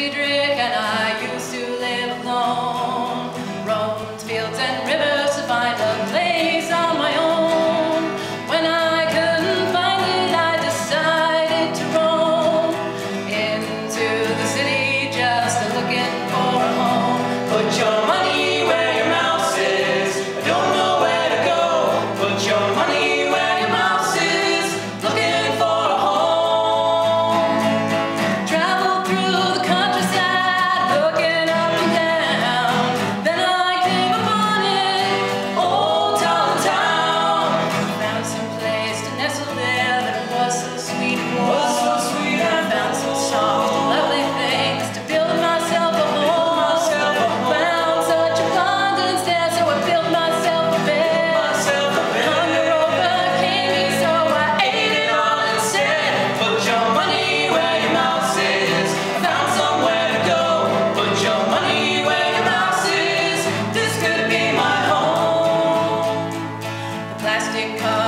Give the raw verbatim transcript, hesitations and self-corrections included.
Friedrich, and I used to live alone. Roamed fields and rivers to find a place on my own. When I couldn't find it, I decided to roam into the city just looking for a home. Put your money where your mouth is. I don't know where to go. Put your money where your mouth is. Looking for a home. Traveled through the countryside, looking up and down. Then I came upon it, old Tall Town. Found some place to nestle there that was so sweet and warm. Was so sweet. I found some soft and lovely things to build myself a home. Found such abundance there, so I built myself a bed. Hunger overcame me, so I ate it all instead. Put your money where your mouth is. I found somewhere to go. Put your money where your mouth is. This could be my home. The plastic cup